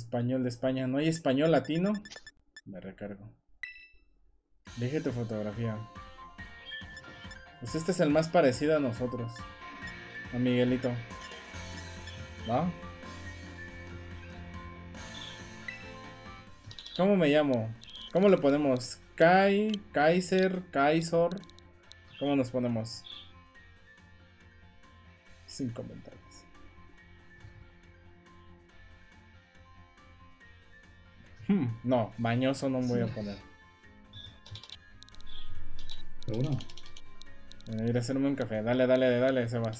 Español de España. ¿No hay español latino? Me recargo. Deje tu fotografía. Pues este es el más parecido a nosotros. A Miguelito. ¿No? ¿Cómo me llamo? ¿Cómo le ponemos? Kai, Kaiser, Kaisor. ¿Cómo nos ponemos? Sin comentarios. No, mañoso no me voy a poner. ¿Seguro? Voy a ir a hacerme un café. Dale, dale, dale, Sebas.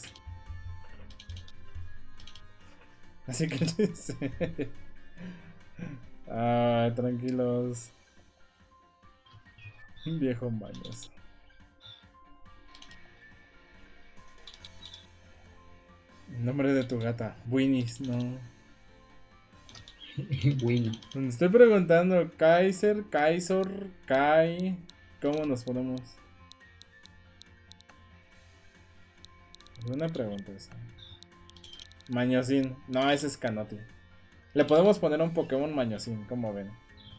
Así que tranquilos. Un viejo mañoso. Nombre de tu gata. Winnie's, no. Bueno. Estoy preguntando, Kaiser, Kaisor, Kai. ¿Cómo nos ponemos? Buena pregunta esa. Mañosín. No, ese es Canoti. Le podemos poner un Pokémon Mañosín, como ven.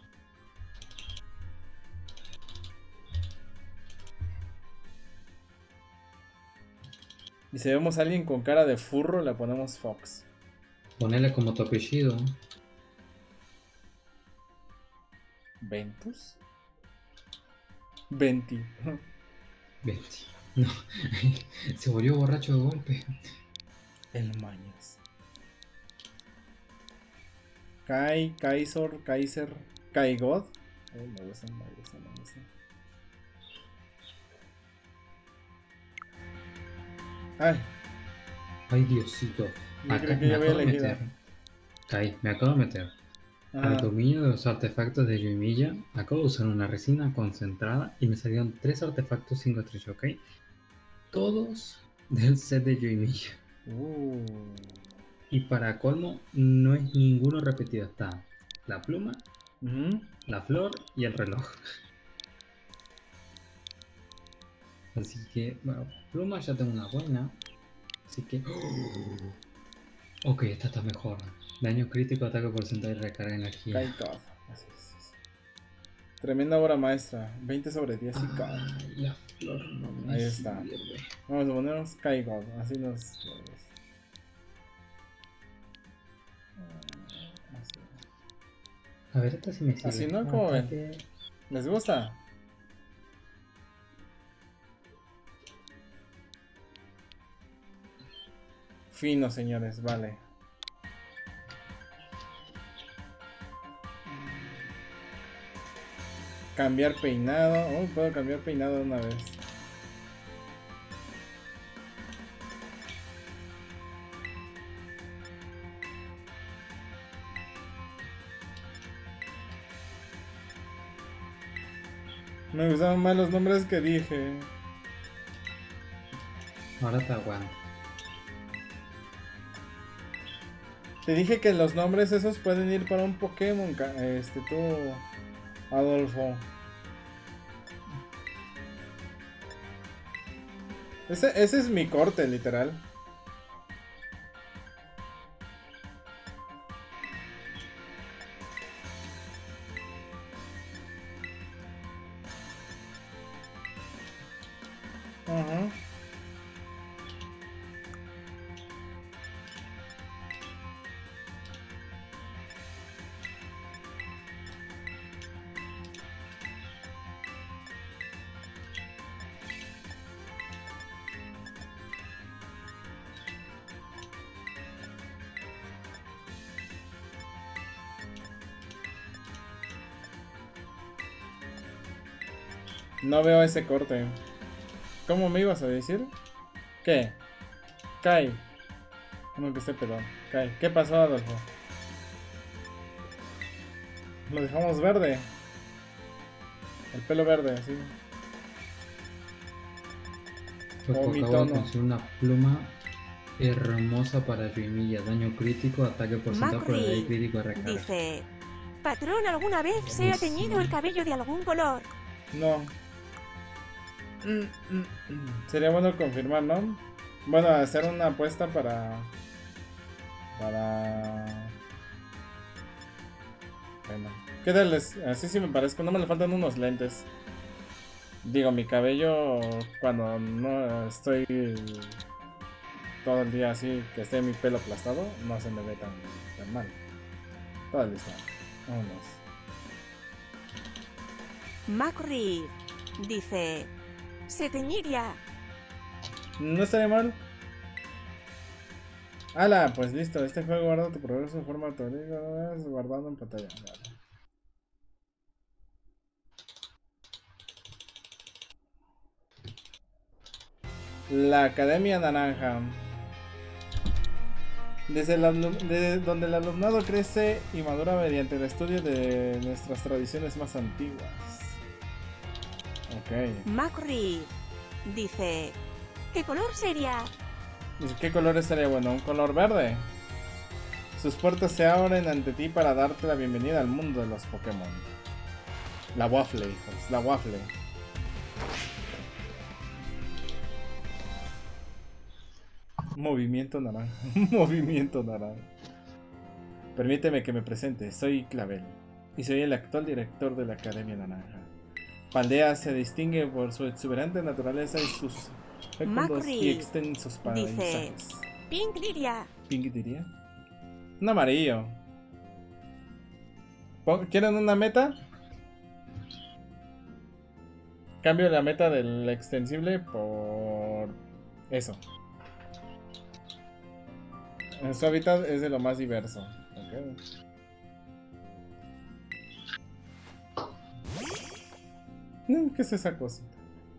Y si vemos a alguien con cara de furro, le ponemos Fox. Ponele como tu apellido. ¿Ventus? Venti. Betty. No. Se volvió borracho de golpe. El Maños. Kai, Kaisor, Kaiser, Kaigod. Me gusta, me gusta, me gusta. Ay, Ay, Diosito. yo Acá creo que me ya voy a acabo de elegir. meter. Kai, me acabo de meter. Al dominio de los artefactos de Yuimiya, acabo de usar una resina concentrada y me salieron 3 artefactos 5 estrellas, ¿ok? Todos del set de Yuimiya. Y para colmo, no es ninguno repetido. Está la pluma, la flor y el reloj. Así que, bueno, pluma ya tengo una buena. Así que... Ok, esta está mejor. Daño crítico, ataque porcentaje y recarga de energía. Kai God. Así es. Tremenda obra maestra. 20 sobre 10 y God. Ay, la flor no me Ahí está. sirve. Vamos a ponernos Kai God. Así nos. Así. A ver, esta sí me sirve. Así, ¿no? ¿Cómo ven? Ataque. ¿Les gusta? Fino, señores, vale. Cambiar peinado. Oh, puedo cambiar peinado de una vez. Me gustaron más los nombres que dije. Ahora te aguanto. Te dije que los nombres esos pueden ir para un Pokémon, tú, Adolfo. Ese es mi corte, literal. Ajá. No veo ese corte. ¿Cómo me ibas a decir? ¿Qué? Kai. Uno que esté pedón. Kai. ¿Qué pasó, Adolfo? Lo dejamos verde. El pelo verde, así. Loco, mi acabo de tono. conseguir una pluma hermosa para Yuimiya. Daño crítico, ataque porcentaje por el crítico de recarga. Dice: Patrón, ¿alguna vez se ha teñido el cabello de algún color? No. Sería bueno confirmar, ¿no? Bueno, hacer una apuesta para man. ¿Qué tal? Así sí me parezco. No me le faltan unos lentes. Digo, mi cabello cuando no estoy todo el día así, que esté mi pelo aplastado, no se me ve tan mal. Todo listo. Vámonos. Macri dice: se teñiría. No estaría mal. ¡Hala! Pues listo, este juego guarda tu progreso de forma automática, guardando en pantalla. Vale. La Academia Naranja. Desde donde el alumnado crece y madura mediante el estudio de nuestras tradiciones más antiguas. Ok. Macri dice: ¿qué color sería? ¿Qué color estaría bueno? ¿Un color verde? Sus puertas se abren ante ti para darte la bienvenida al mundo de los Pokémon. La waffle, hijos, la waffle. Movimiento naranja. Movimiento naranja. Permíteme que me presente, soy Clavel y soy el actual director de la Academia Naranja. Paldea se distingue por su exuberante naturaleza y sus fecundos y extensos paisajes. Pink diría. ¿Pink diría? Un amarillo. ¿Quieren una meta? Cambio la meta del extensible por eso. Su hábitat es de lo más diverso. Okay. ¿Qué es esa cosita?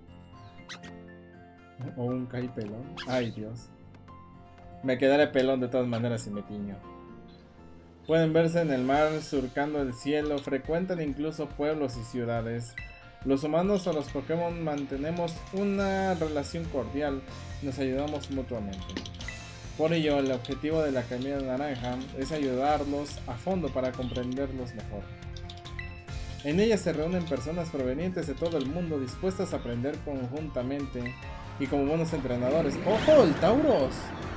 O un caipelón. Ay, Dios. Me quedaré pelón de todas maneras si me tiño. Pueden verse en el mar, surcando el cielo, frecuentan incluso pueblos y ciudades. Los humanos o los Pokémon mantenemos una relación cordial, nos ayudamos mutuamente. Por ello, el objetivo de la Academia Naranja es ayudarlos a fondo para comprenderlos mejor. En ella se reúnen personas provenientes de todo el mundo dispuestas a aprender conjuntamente y como buenos entrenadores. ¡Ojo, el Tauros!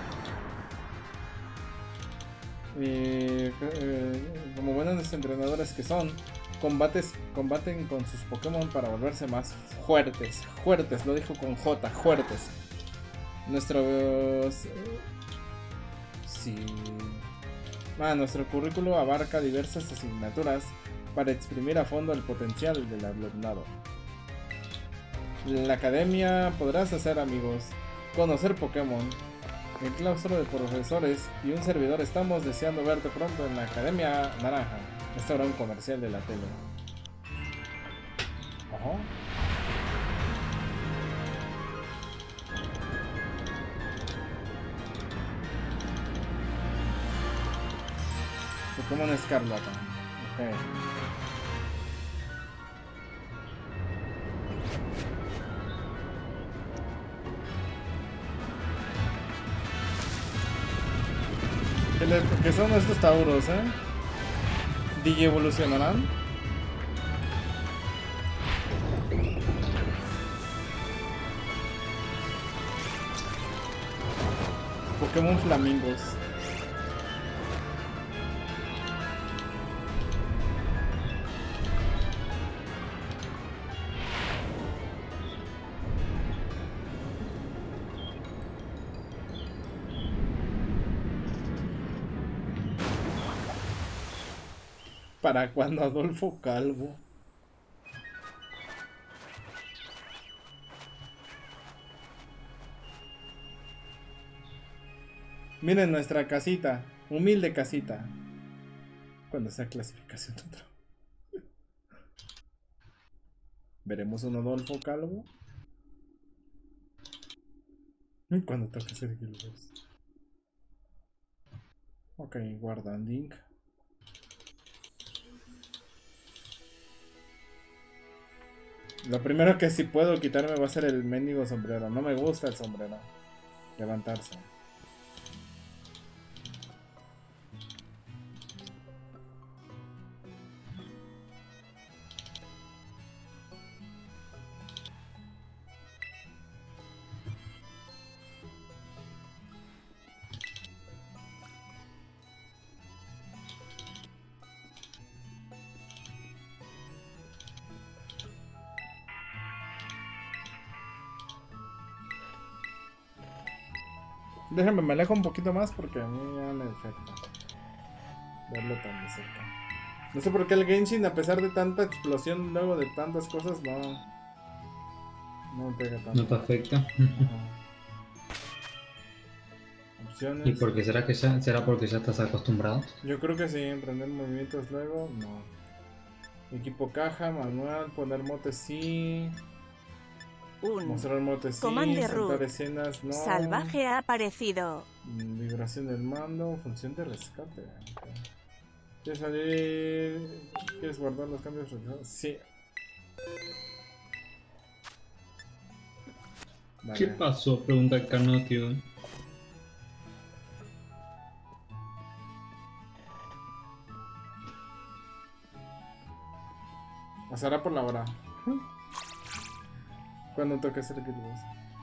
Como buenos entrenadores que son, combaten con sus Pokémon para volverse más fuertes. Fuertes, lo dijo con J, fuertes. Nuestro currículo abarca diversas asignaturas para exprimir a fondo el potencial del alumnado. En la academia podrás hacer amigos, conocer Pokémon. El claustro de profesores y un servidor estamos deseando verte pronto en la Academia Naranja. Esto era un comercial de la tele. Ojo. Pokémon Escarlata. Ok. ¿Qué son estos Tauros, ¿DJ evolucionarán? Pokémon Flamingos. ¿Para cuando Adolfo Calvo? Miren nuestra casita, humilde casita. Cuando sea clasificación otra. ¿Veremos un Adolfo Calvo? Cuando toque ser Gilbert. Ok, guardan link. Lo primero que si puedo quitarme va a ser el mendigo sombrero. No me gusta el sombrero. Levantarse. Déjame, me alejo un poquito más porque a mí ya me afecta verlo tan de cerca. No sé por qué el Genshin, a pesar de tanta explosión luego de tantas cosas, no me pega tanto. No te afecta. Ajá. Opciones. ¿Y por qué será que será porque ya estás acostumbrado? Yo creo que sí, emprender movimientos luego, no. Equipo caja, manual, poner motes sí. Mostrar motes sí, Comande saltar root. escenas no. Salvaje ha aparecido. Vibración del mando, función de rescate. Okay. ¿Quieres salir? ¿Quieres guardar los cambios? Sí. Vale. ¿Qué pasó? Pregunta el Canotio. Pasará por la hora. Cuando toque hacer el boss.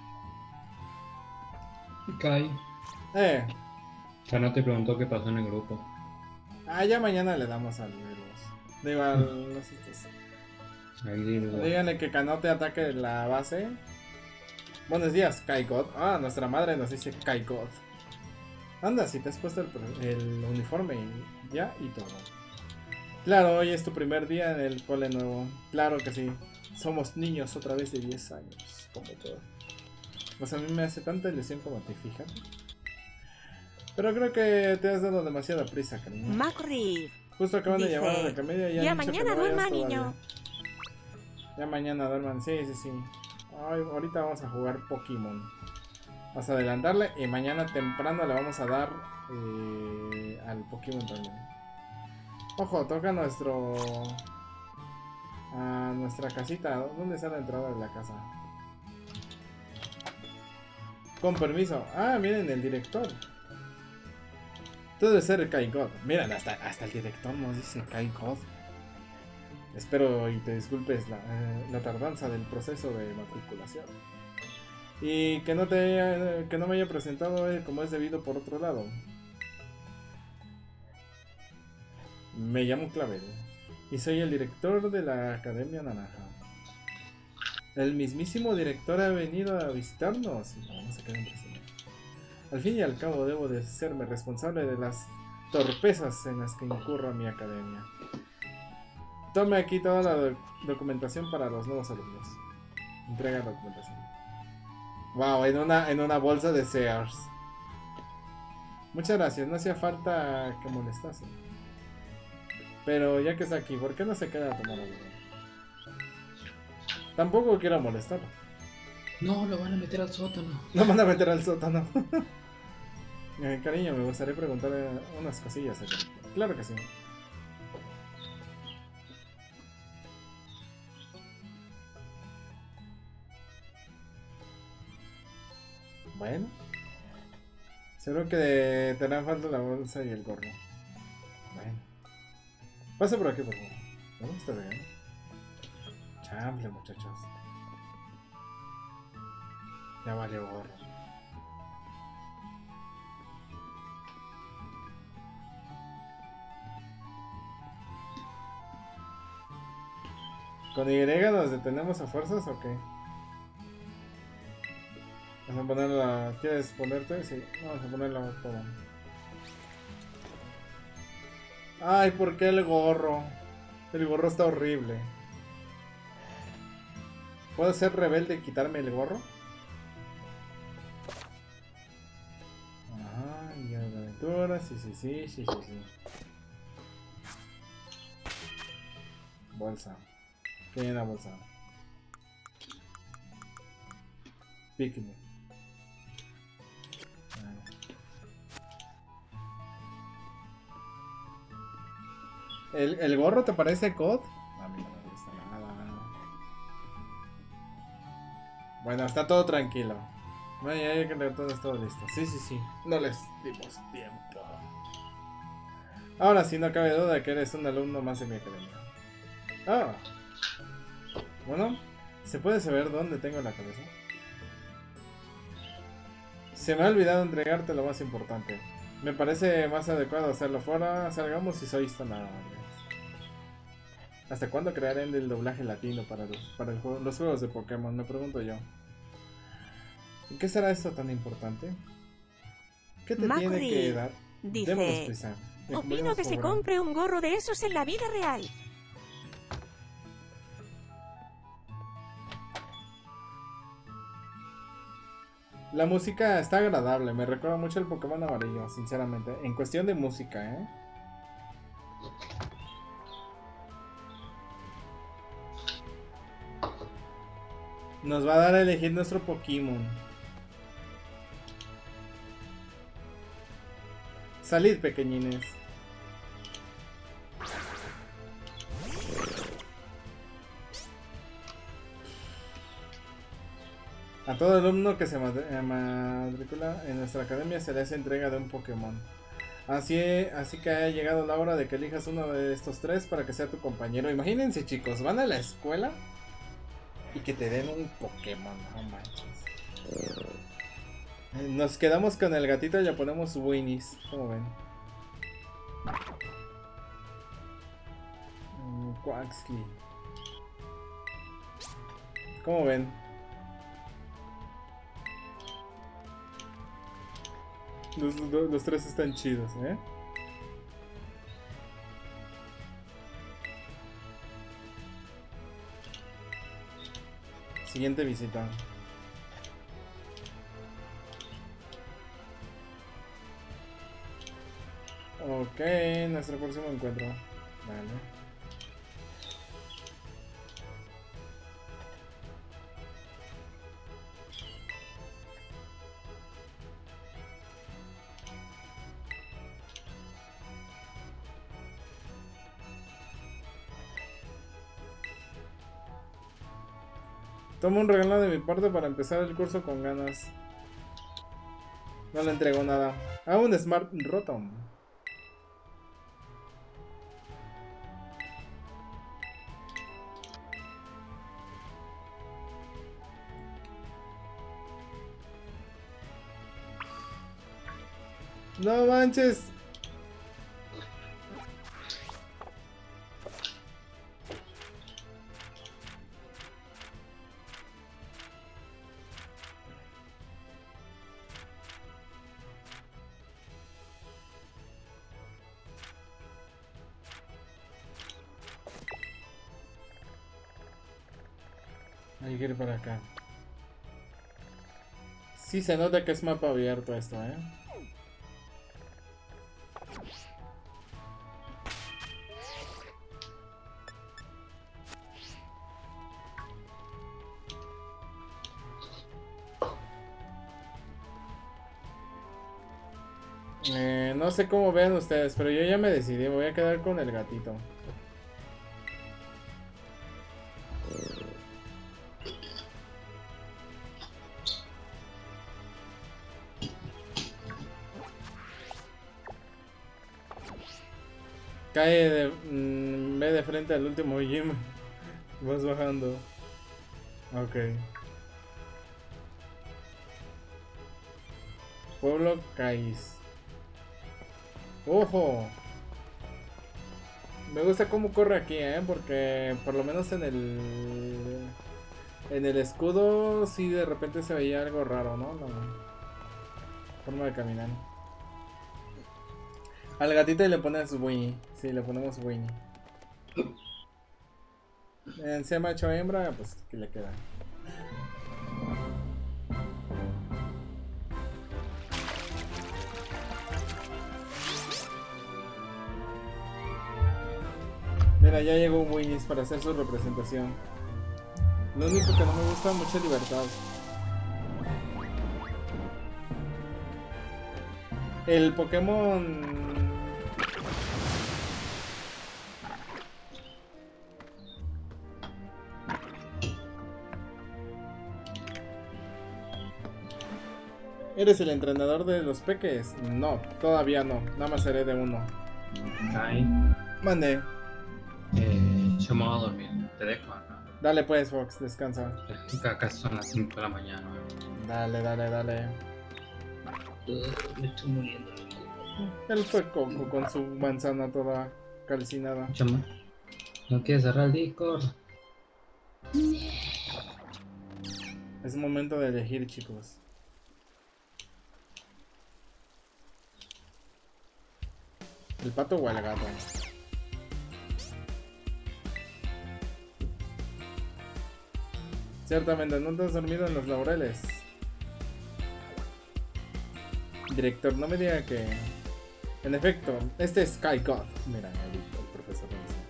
Kai. Canotio preguntó qué pasó en el grupo. Ya mañana le damos al virus. Digo, al los estos. Díganle que Canote ataque la base. Buenos días, Kaikot. Nuestra madre nos dice Kaikot. Anda, si te has puesto el uniforme ya y todo. Claro, hoy es tu primer día en el cole nuevo. Claro que sí. Somos niños otra vez de 10 años, como todo. Pues a mí me hace tanta ilusión como te fijas. Pero creo que te has dado demasiada prisa, cariño. McRib. Justo acaban de Dice, llamar a la comedia y ya han dicho que mañana no vayas duerma, todavía. niño. Ya mañana duerman, sí. Ay, ahorita vamos a jugar Pokémon. Vamos a adelantarle y mañana temprano le vamos a dar al Pokémon también. Ojo, toca nuestra casita. ¿Dónde está la entrada de la casa? Con permiso. Miren el director. Debe ser Kai God. Miren, hasta el director nos dice Kai God. Espero y te disculpes la tardanza del proceso de matriculación. Y que no me haya presentado como es debido por otro lado. Me llamo Clavel y soy el director de la Academia Naranja. El mismísimo director ha venido a visitarnos y vamos a quedar impresionados. Al fin y al cabo debo de serme responsable de las torpezas en las que incurro a mi academia. Tome aquí toda la documentación para los nuevos alumnos. Entrega documentación. Wow, en una bolsa de Sears. Muchas gracias, no hacía falta que molestase. Pero ya que está aquí, ¿por qué no se queda a tomar algo? Tampoco quiero molestarlo. No, lo van a meter al sótano. Lo van a meter al sótano. Cariño, me gustaría preguntar unas cosillas. Claro que sí. Bueno. Seguro que te harán falta la bolsa y el gorro. Bueno. Pasa por aquí, por favor. ¿No? ¿Estás bien? Chamble, muchachos. Ya valió gorro. ¿Con Y nos detenemos a fuerzas o qué? Vamos a ponerla. ¿Quieres ponerte? Sí, vamos a ponerla todo. Ay, ¿por qué el gorro? El gorro está horrible. ¿Puedo ser rebelde y quitarme el gorro? Y de aventura, sí. Bolsa. ¿Qué hay en la bolsa? Picnic. ¿El gorro te parece COD? A mí no me gusta nada. Bueno, está todo tranquilo. Bueno, ya que todo está listo. Sí. No les dimos tiempo. Ahora sí, no cabe duda que eres un alumno más de mi academia. Bueno, ¿se puede saber dónde tengo la cabeza? Se me ha olvidado entregarte lo más importante. Me parece más adecuado hacerlo fuera. Salgamos si sois tan amables. ¿Hasta cuándo crearán el doblaje latino para los juegos de Pokémon? Me pregunto yo. ¿Y qué será esto tan importante? ¿Qué te tiene que dar? Démonos Dice, prisa. opino que se compre un gorro de esos en la vida real. La música está agradable, me recuerda mucho el Pokémon amarillo, sinceramente. En cuestión de música, ¿eh? Nos va a dar a elegir nuestro Pokémon. Salid, pequeñines. A todo alumno que se matricula en nuestra academia se le hace entrega de un Pokémon. Así que ha llegado la hora de que elijas uno de estos tres para que sea tu compañero. Imagínense, chicos, van a la escuela y que te den un Pokémon, no manches. Nos quedamos con el gatito y le ponemos Winnie's, ¿cómo ven? Quaxly. ¿Cómo ven? Los tres están chidos, ¿eh? Siguiente visita. Ok, nuestro próximo encuentro. Vale. Toma un regalo de mi parte para empezar el curso con ganas. No le entrego nada. Ah, un Smart Rotom. No manches. Hay que ir para acá. Sí se nota que es mapa abierto esto, ¿eh? No sé cómo vean ustedes, pero yo ya me decidí, voy a quedar con el gatito. Cae de... ve de frente al último gym. Vas bajando. Ok. Pueblo Caiz. ¡Ojo! Me gusta cómo corre aquí, porque por lo menos en el escudo sí de repente se veía algo raro, ¿no? La forma de caminar. Al gatito le pones Winnie. Sí, le ponemos Winnie. Sea macho o hembra, pues que le queda. Mira, ya llegó un Winnie para hacer su representación. Lo único que no me gusta mucho es libertad. El Pokémon... ¿Eres el entrenador de los peques? No, todavía no. Nada más seré de uno. Kai, Mande. yo me voy a dormir. Te dejo, ¿no? Dale pues, Fox, descansa. Acá son las 5 de la mañana. Dale, dale, dale. Me estoy muriendo. Él fue Coco con su manzana toda calcinada. Chama, ¿no quieres cerrar el Discord? Es momento de elegir, chicos. ¿El pato o el gato? Ciertamente, no te has dormido en los laureles. Director, no me diga que... En efecto, este es Sky God. Mira, el profesor dice.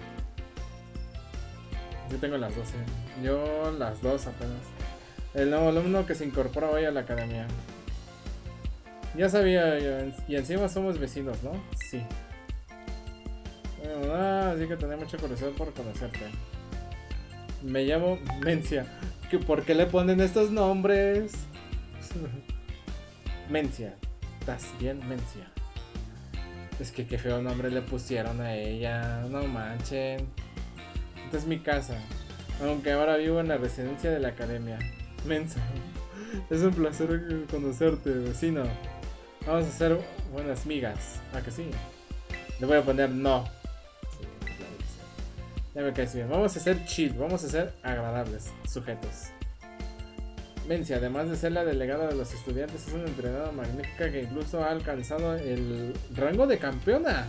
Yo tengo las 12. Yo las 2 apenas. El nuevo alumno que se incorpora hoy a la academia. Ya sabía yo, y encima somos vecinos, ¿no? Sí. Bueno, así que tenía mucha curiosidad por conocerte. Me llamo Mencia. ¿Por qué le ponen estos nombres? Mencia. ¿Estás bien, Mencia? Es que qué feo nombre le pusieron a ella. No manchen. Esta es mi casa. Aunque ahora vivo en la residencia de la academia. Mensa. Es un placer conocerte, vecino. Vamos a ser buenas migas. ¿A que sí? Le voy a poner no. Sí, claro que sí. Ya me caes bien. Vamos a ser chill. Vamos a ser agradables sujetos. Mencia, además de ser la delegada de los estudiantes, es una entrenadora magnífica que incluso ha alcanzado el rango de campeona.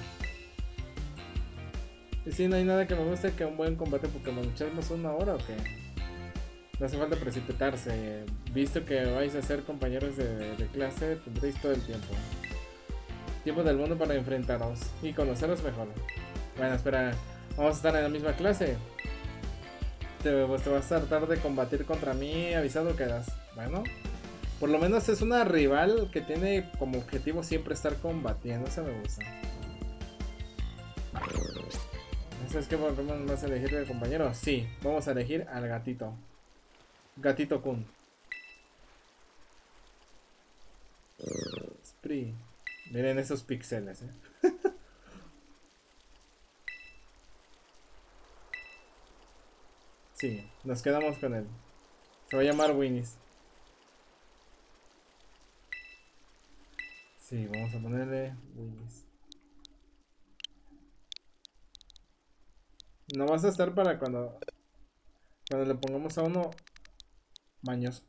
Y sí, no hay nada que me guste que un buen combate Pokémon. ¿Echarnos una hora o qué? No hace falta precipitarse. Visto que vais a ser compañeros de clase, tendréis todo el tiempo. Tiempo del mundo para enfrentaros y conoceros mejor. Bueno, espera, vamos a estar en la misma clase. Pues te vas a tratar de combatir contra mí, avisado quedas. Bueno, por lo menos es una rival que tiene como objetivo siempre estar combatiendo. Eso me gusta. ¿Sabes qué Pokémon vas a elegir de compañero? Sí, vamos a elegir al gatito. Gatito Kun. Spree. Miren esos píxeles, Sí, nos quedamos con él. Se va a llamar Winnie's. Sí, vamos a ponerle Winnie's. No vas a estar para cuando le pongamos a uno mañoso.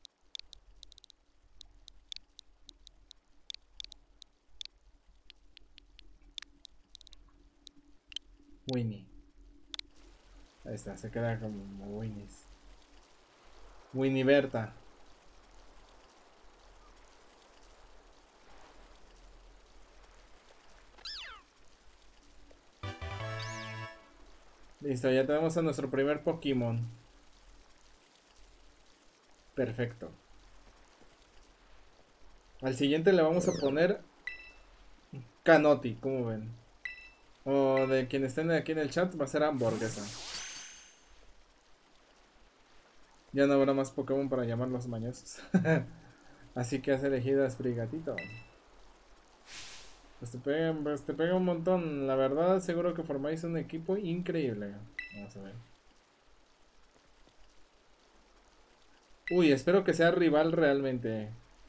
Winnie. Ahí está, se queda como Winnie's. Winnie Berta. Listo, ya tenemos a nuestro primer Pokémon. Perfecto. Al siguiente le vamos a poner Canoti, como ven. O de quienes estén aquí en el chat va a ser hamburguesa. Ya no habrá más Pokémon para llamarlos mañosos. Así que has elegido a Sprigatito. Pues te pega un montón. La verdad, seguro que formáis un equipo increíble. Vamos a ver. Uy, espero que sea rival realmente.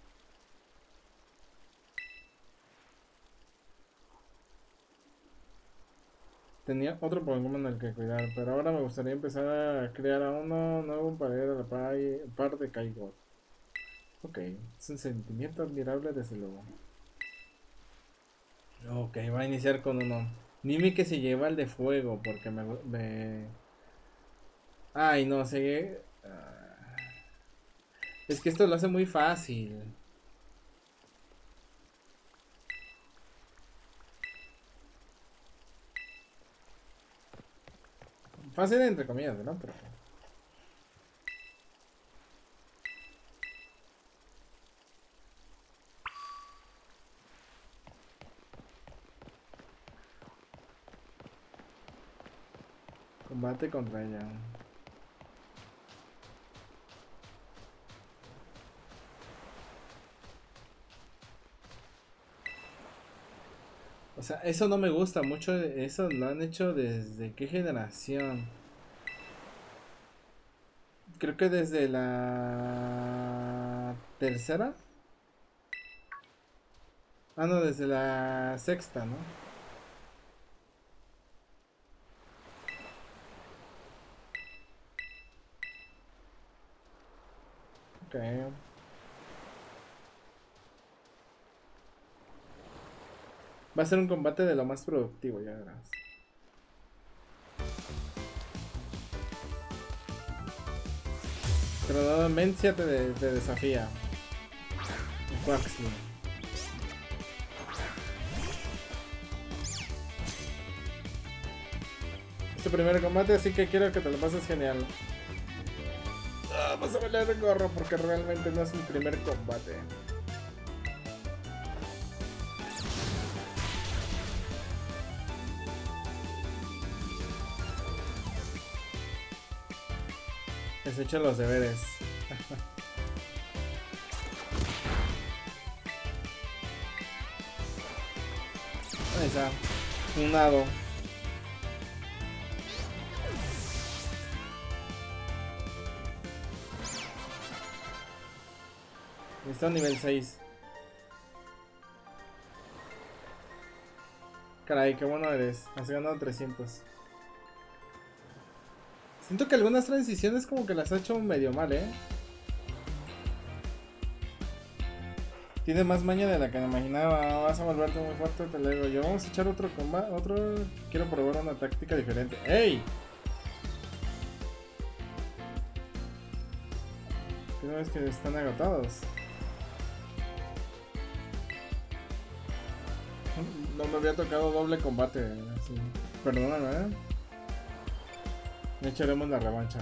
Tenía otro Pokémon al que cuidar, pero ahora me gustaría empezar a crear a uno nuevo para ir a la par de Kaigo. Ok, es un sentimiento admirable desde luego. Ok, va a iniciar con uno. Dime que se lleva el de fuego, porque me... Ay, no, sé. Es que esto lo hace muy fácil. Fácil entre comillas, ¿no? Pero... Combate contra ella. O sea, eso no me gusta mucho. Eso lo han hecho desde qué generación. Creo que desde la tercera. Ah, no, desde la sexta, ¿no? Ok. Va a ser un combate de lo más productivo, ya verás. Pero Mencia te desafía. Quaxly. Es tu primer combate, así que quiero que te lo pases genial. Vamos a bailar de gorro porque realmente no es mi primer combate. Les he hecho los deberes. Ahí está. Funado. Está a nivel 6. Caray, qué bueno eres. Has ganado 300. Siento que algunas transiciones como que las ha hecho medio mal, Tiene más maña de la que me imaginaba. Vas a volverte muy fuerte, te lo digo yo. Vamos a echar otro combate. Quiero probar una táctica diferente. ¡Ey! ¿Qué no ves que están agotados? No me había tocado doble combate. Así. Perdóname, Ya echaremos la revancha.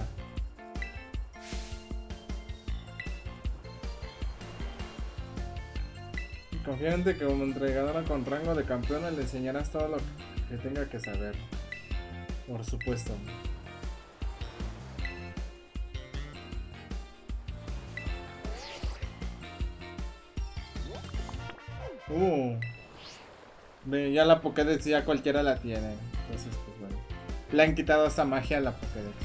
Confía en que como entrenadora con rango de campeona le enseñarás todo lo que tenga que saber. Por supuesto. Ya la Pokédex ya cualquiera la tiene. Entonces, pues bueno. Le han quitado esa magia a la Pokédex.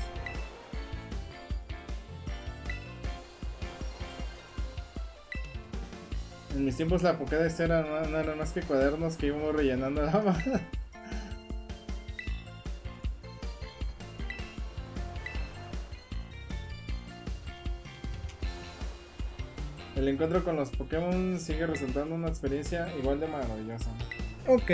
En mis tiempos la Pokédex no eran más que cuadernos que íbamos rellenando la mano. El encuentro con los Pokémon sigue resultando una experiencia igual de maravillosa. Ok.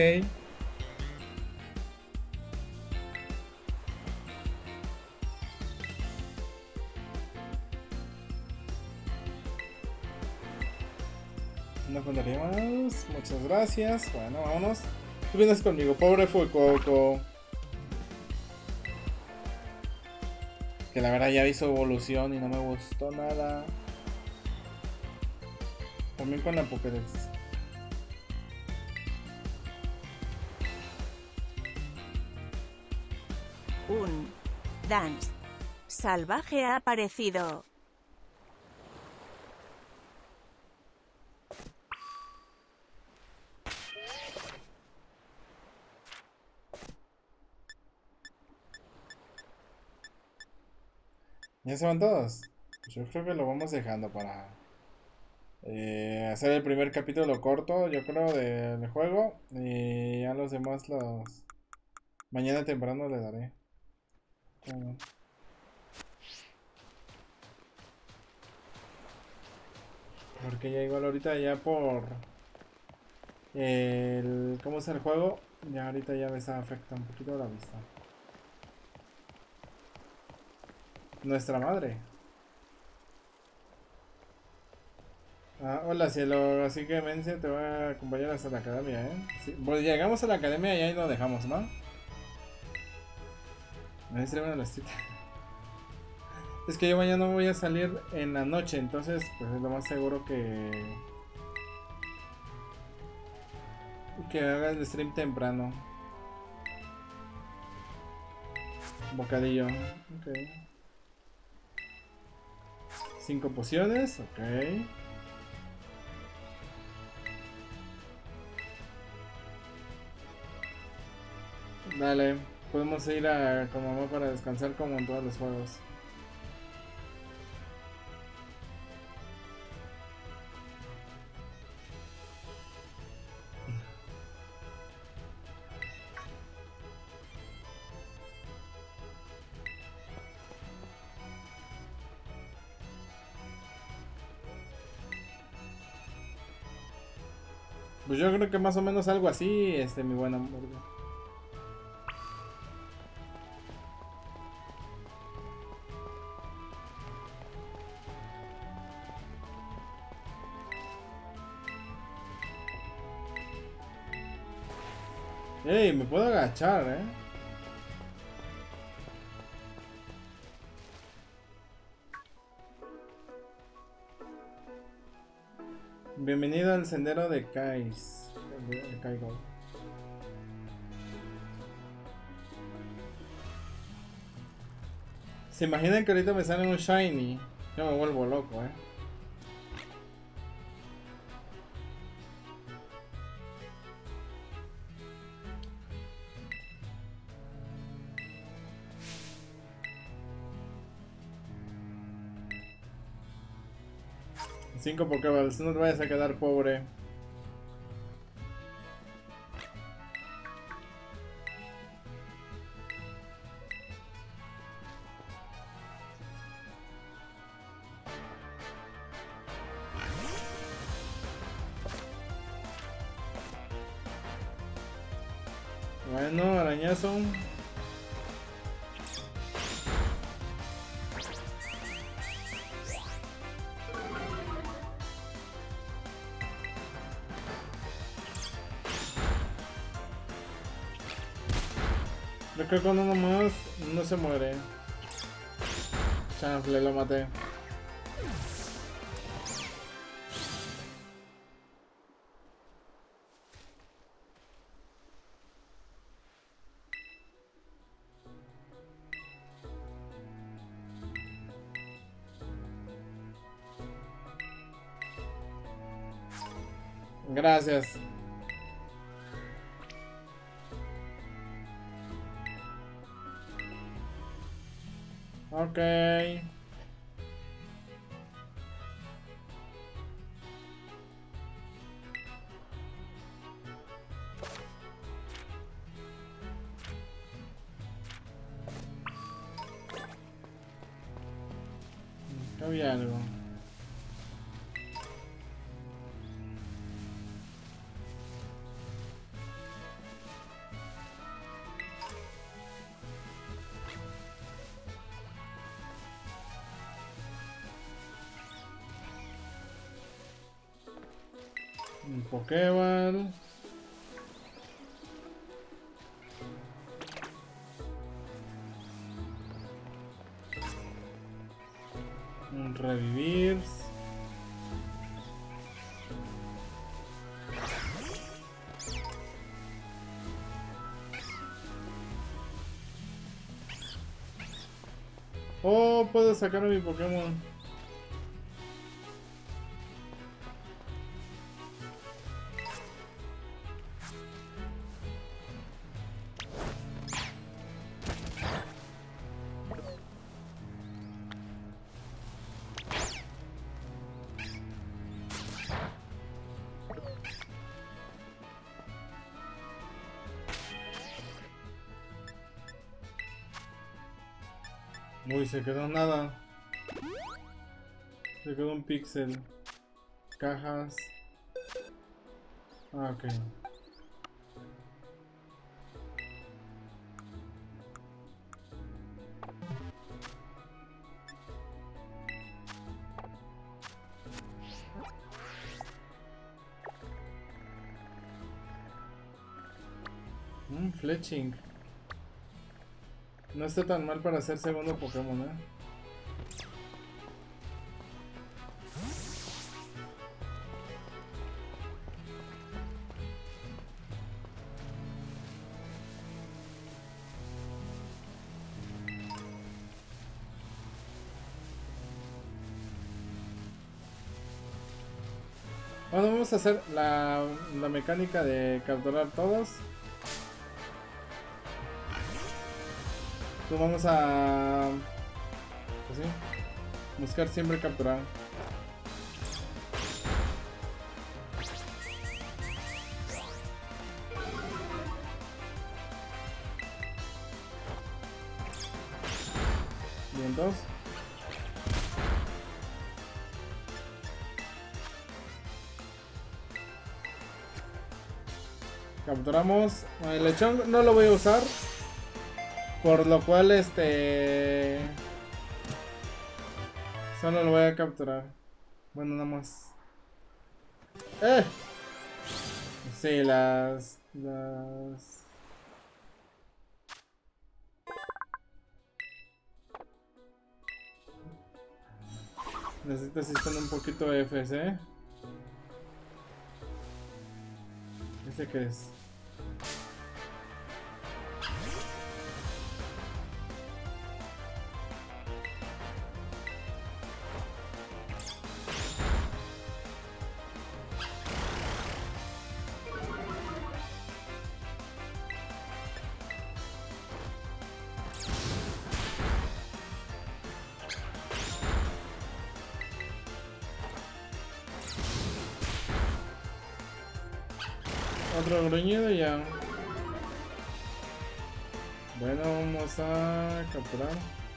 No contaría más. Muchas gracias. Bueno, vámonos. Tú vienes conmigo, pobre Fuecoco. Que la verdad ya vi su evolución y no me gustó nada. También con la Pokédex. Un Dance salvaje ha aparecido. ¿Ya se van todos? Pues yo creo que lo vamos dejando para hacer el primer capítulo corto, yo creo, del juego. Y ya los demás los... Mañana temprano le daré. Porque ya igual ahorita ya por... ¿Cómo es el juego? Ya ahorita ya me está afectando un poquito la vista. Nuestra madre. Hola cielo, así que Mencia te voy a acompañar hasta la academia, Sí, pues llegamos a la academia y ahí nos dejamos, ¿no? Me dice una lastita. Es que yo mañana voy a salir en la noche, entonces pues es lo más seguro que haga el stream temprano. Bocadillo, ok. 5 pociones, ok. Dale, podemos ir con mamá para descansar como en todos los juegos. Pues yo creo que más o menos algo así, mi buen hamburguesa. Ey, me puedo agachar, Bienvenido al sendero de Kais. De Kaigo. ¿Se imaginan que ahorita me sale un shiny? Yo me vuelvo loco, 5 Pokéballs, no te vayas a quedar pobre. Bueno, arañazo. Creo que con uno más no se muere. Chanfle, lo maté. Gracias. Ok. Había algo. Un Pokéball. Un Revivir. Oh, puedo sacar a mi Pokémon. Uy, se quedó nada. Se quedó un píxel. Cajas. Ah, ok. Fletching. No está tan mal para ser segundo Pokémon, Bueno, vamos a hacer la mecánica de capturar todos. Entonces vamos a... pues sí, buscar siempre capturar. Bien, dos. Capturamos. El lechón no lo voy a usar. Por lo cual, solo lo voy a capturar. Bueno, nada más. ¡Eh! Sí, las... Necesitas estar un poquito de FC. ¿Este qué es? Otro gruñido y ya. Bueno, vamos a capturar.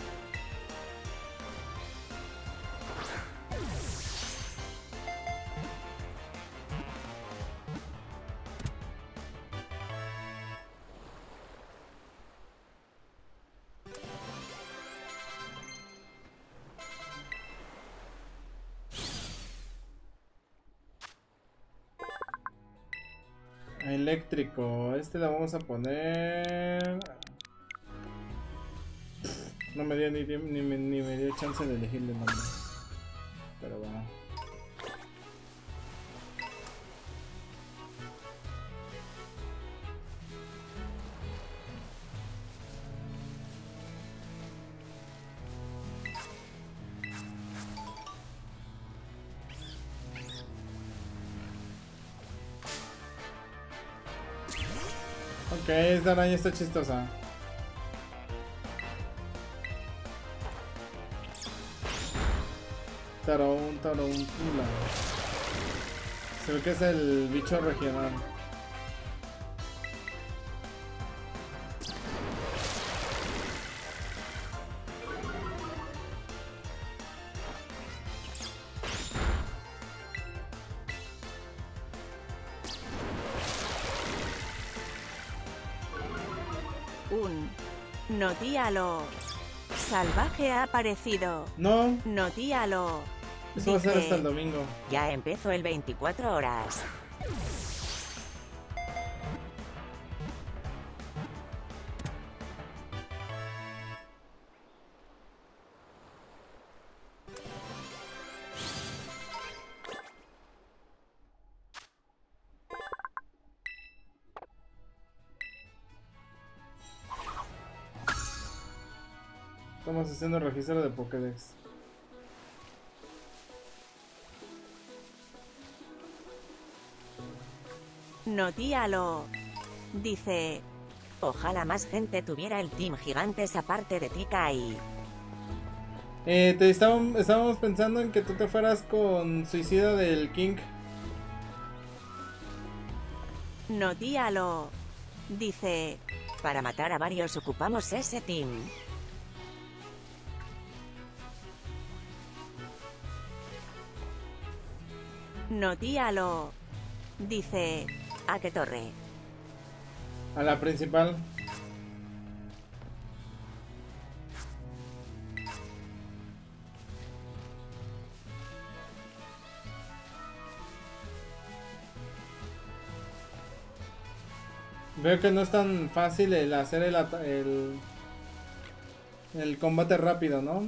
Eléctrico, este lo vamos a poner. No me dio ni me dio chance de elegirle nombre. Pero bueno. Ok, esta araña está chistosa. Tarantula. Se ve que es el bicho regional. Notíalo. Salvaje ha aparecido. No. Notíalo. Eso va a ser hasta el domingo. Ya empezó el 24 horas. Estamos haciendo registro de Pokédex. Notíalo. Dice: ojalá más gente tuviera el Team Gigantes aparte de ti, Kai. Estábamos pensando en que tú te fueras con Suicida del King. Notíalo. Dice: para matar a varios ocupamos ese team. Notíalo. Dice: ¿a qué torre? A la principal. Veo que no es tan fácil el hacer el combate rápido, ¿no?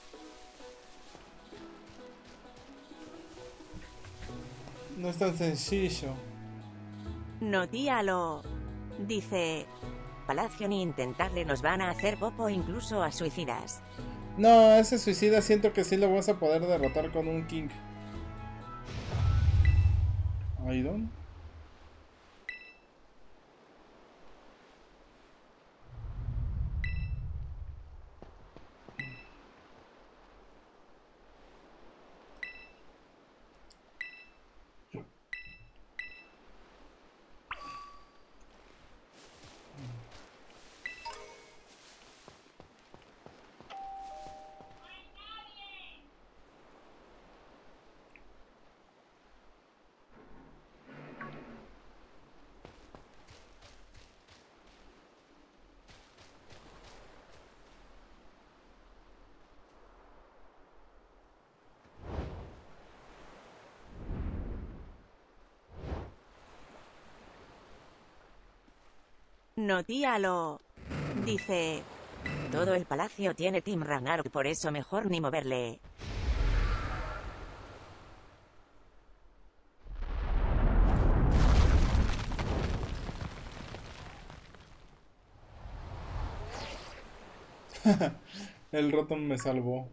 No es tan sencillo. Notíalo. Dice: Palacio ni intentarle nos van a hacer popo incluso a suicidas. No, ese suicida siento que sí lo vas a poder derrotar con un King. ¿Aidon? Notíalo. Dice. Todo el palacio tiene Team Ragnarok, por eso mejor ni moverle. El Rotom me salvó.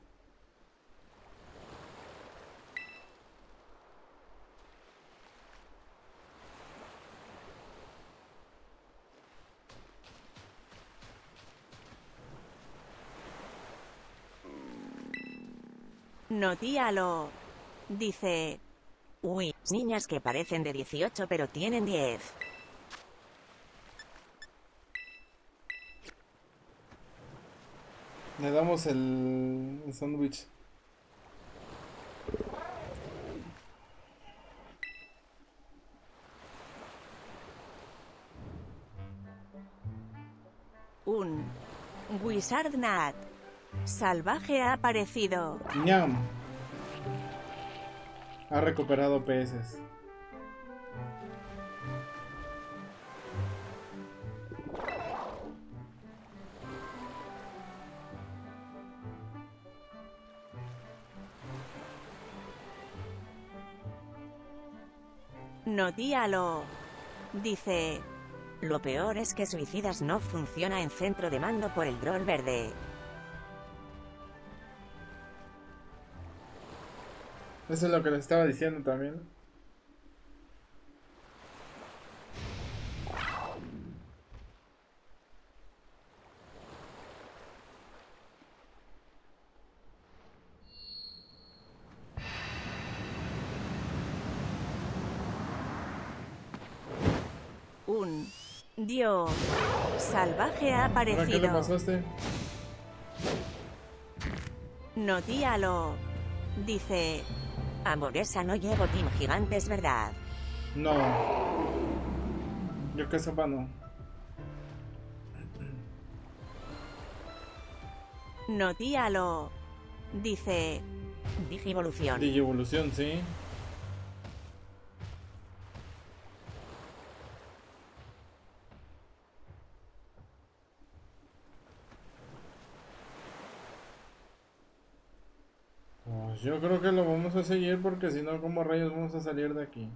Notíalo. Dice. Uy, niñas que parecen de 18 pero tienen 10. Le damos el sándwich. Un Wizardnat salvaje ha aparecido. Ñam. Ha recuperado PS. Notíalo. Dice. Lo peor es que Suicidas no funciona en centro de mando por el troll verde. Eso es lo que les estaba diciendo también. Un dios salvaje ha ¿Ahora qué le aparecido. pasó a este? Notíalo. Dice. Hamburguesa no llevo Team Gigantes, ¿verdad? No. Yo que sepa no. Notíalo. Dice. Digivolución. Digivolución, sí. Pues yo creo que lo vamos a seguir porque si no, ¿cómo rayos vamos a salir de aquí?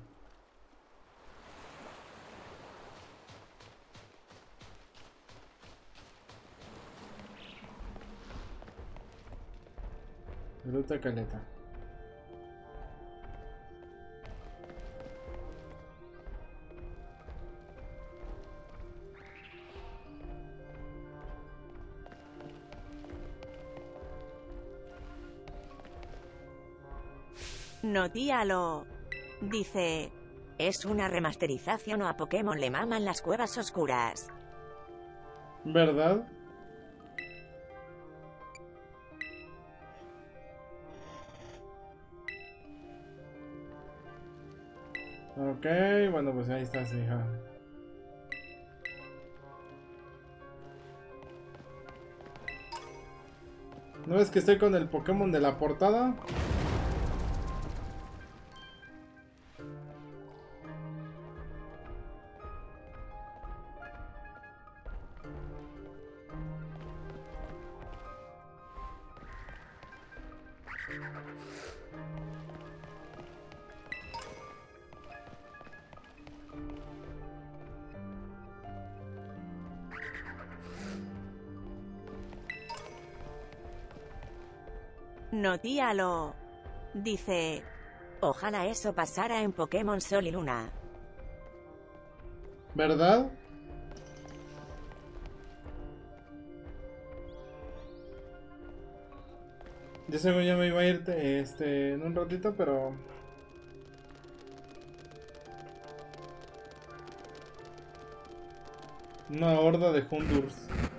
Gruta Caleta. Notíalo. Dice. Es una remasterización o a Pokémon le maman las cuevas oscuras. ¿Verdad? Ok, bueno, pues ahí estás, hija. ¿No ves que estoy con el Pokémon de la portada? Notíalo. Dice. Ojalá eso pasara en Pokémon Sol y Luna. ¿Verdad? Yo según ya me iba a ir en un ratito, pero... Una horda de Hundurs.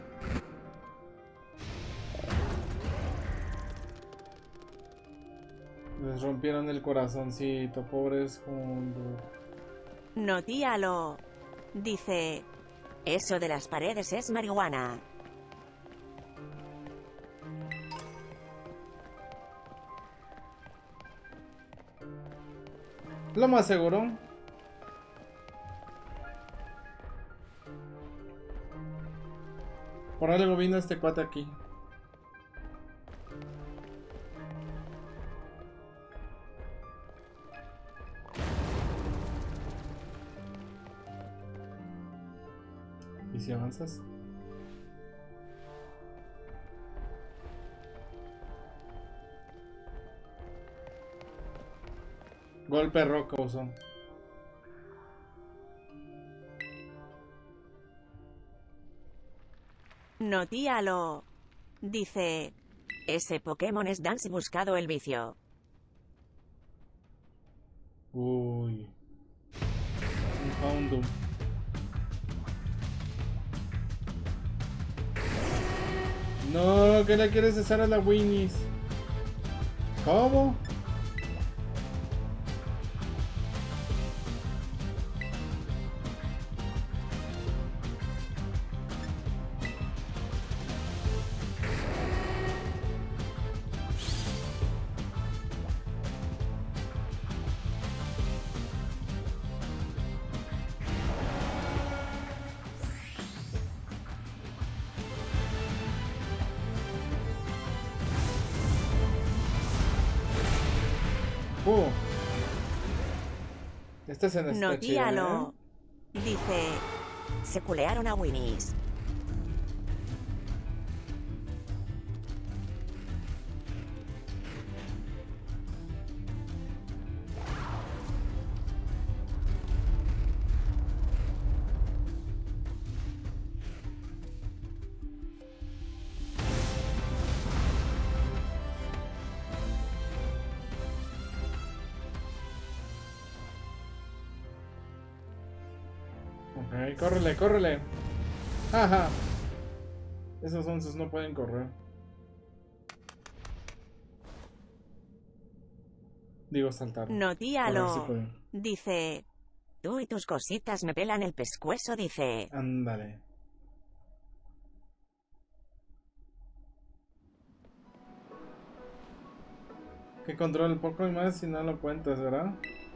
Les rompieron el corazoncito, pobres Hundurs. Notíalo. Dice. Eso de las paredes es marihuana. Lo más seguro. Por algo vino este cuate aquí. ¿Y si avanzas? Golpe roca usó. Notíalo. Dice. Ese Pokémon es Dance buscado el vicio. Uy. Un Houndoom. No, ¿qué le quieres hacer a la Winnie's? ¿Cómo? Esta escena está chida, Notíalo. Dice. Se culearon a Winnie's. Ok, córrele, córrele. Ajá. Esos onces no pueden correr. Digo saltar. Notíalo. Correr sí pueden. Dice. Tú y tus cositas me pelan el pescuezo, dice. Ándale. Que controla el Pokémon más si no lo cuentas, ¿verdad?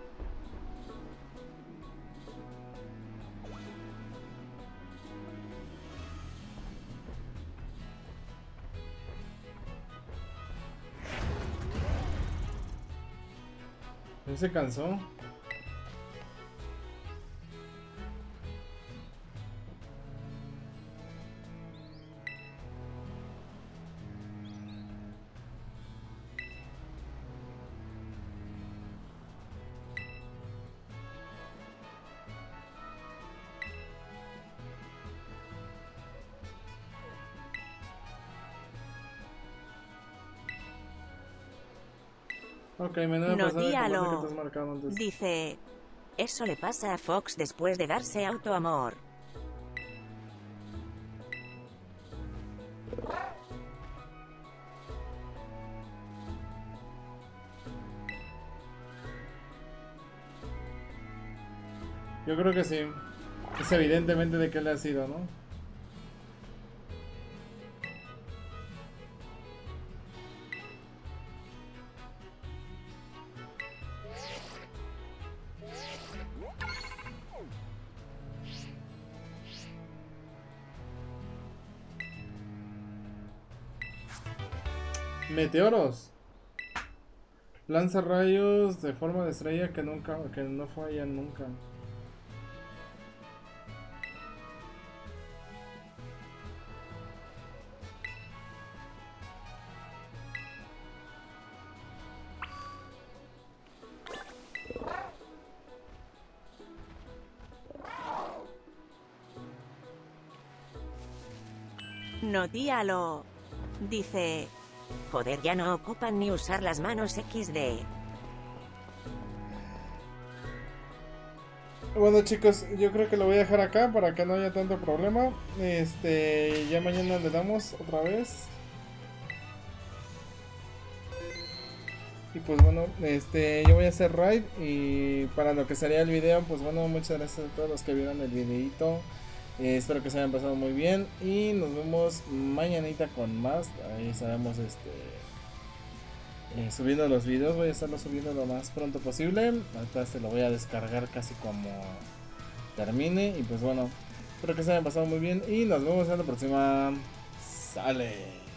¿Ya se cansó? Ok, menuda pasada de combate que estás marcando antes. Dice. Eso le pasa a Fox después de darse autoamor. Yo creo que sí. Es evidentemente de qué le ha sido, ¿no? Meteoros. Lanza rayos de forma de estrella que no fallan nunca. Notíalo. Dice. Joder, ya no ocupan ni usar las manos XD. Bueno chicos, yo creo que lo voy a dejar acá para que no haya tanto problema. Ya mañana le damos otra vez. Y pues bueno, yo voy a hacer raid y para lo que sería el video, pues bueno, muchas gracias a todos los que vieron el videito. Espero que se hayan pasado muy bien y nos vemos mañanita con más. Ahí estaremos subiendo los videos, voy a estarlo subiendo lo más pronto posible. Ahorita lo voy a descargar casi como termine y pues bueno, Espero que se hayan pasado muy bien y nos vemos en la próxima. Sale.